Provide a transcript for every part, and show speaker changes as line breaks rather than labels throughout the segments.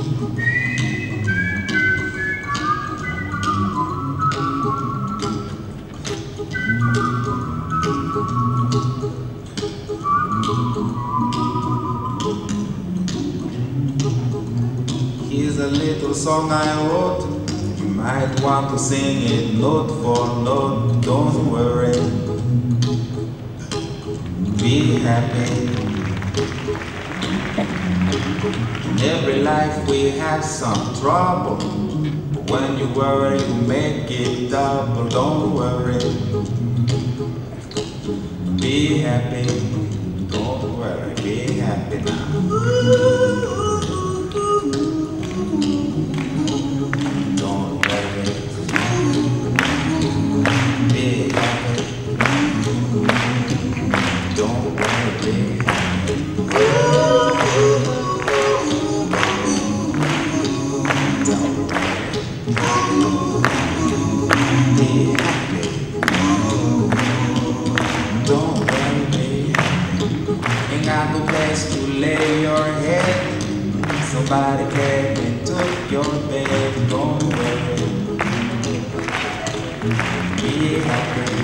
Here's a little song I wrote. You might want to sing it note for note. Don't worry, be happy. In every life we have some trouble, but when you worry you make it double. Don't worry, be happy. Don't worry, be happy now. Somebody came and took your bed. Don't worry, be happy.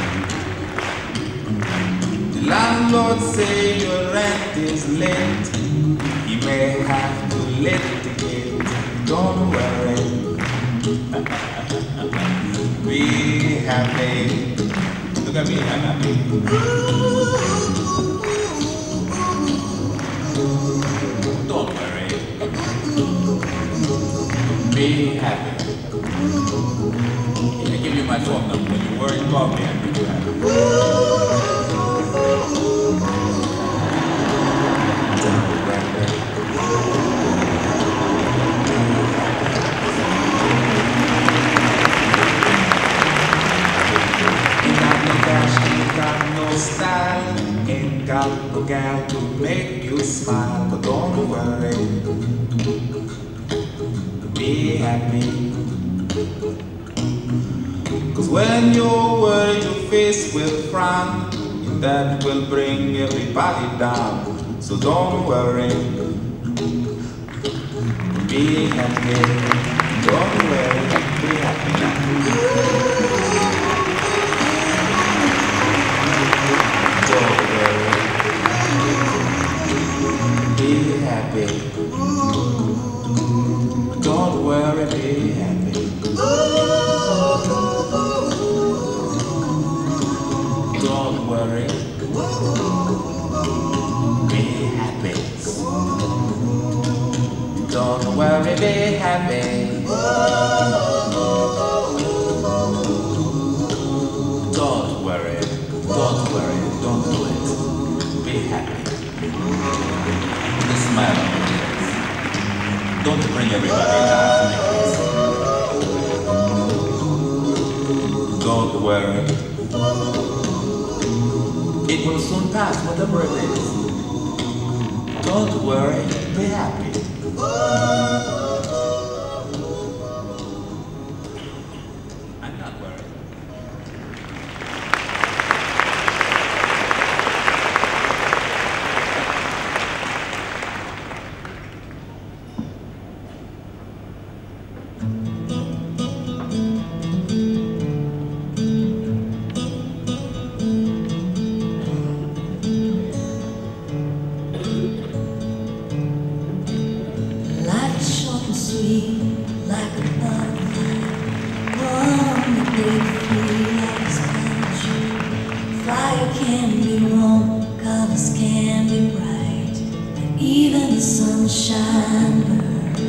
The landlord say your rent is late. He may have to litigate. Don't worry, be happy. Look at me, I'm happy. Don't worry, be happy. I give you my phone number. When you worry, call me and make you happy. Ain't got no cash, ain't got no style, ain't got no gal to make you smile. But don't worry, be happy. Cause when you're worried, your face will frown, and that will bring everybody down. So don't worry, be happy. Don't worry, be happy now. Don't worry, be happy. Don't worry, be happy. Don't worry, be happy. Don't worry, be happy. Don't worry, don't do it. Be happy. Put a smile on your face. Don't bring everybody down. Don't worry, it will soon pass, whatever it is. Don't worry, be happy. I'm not worried.
Like a butterfly, warm to break free like a sponge. Fire can be warm, colors can be bright, and even the sunshine burns.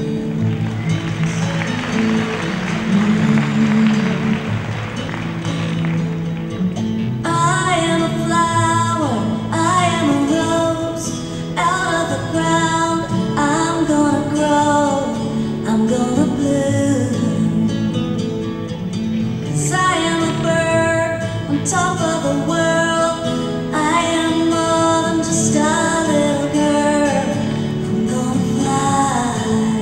I am a flower, I am a rose, out of the ground I'm gonna grow, I'm gonna bloom. 'Cause I am a bird on top of the world, I am more than just a little girl, I'm gonna fly.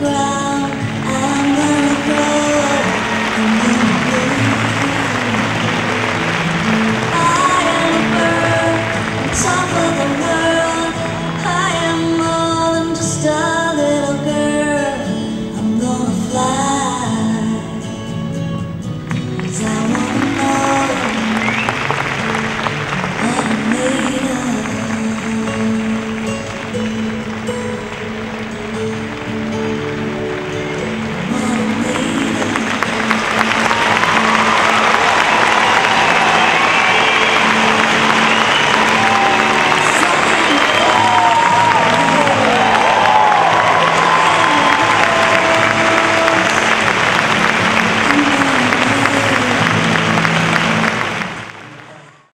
cry.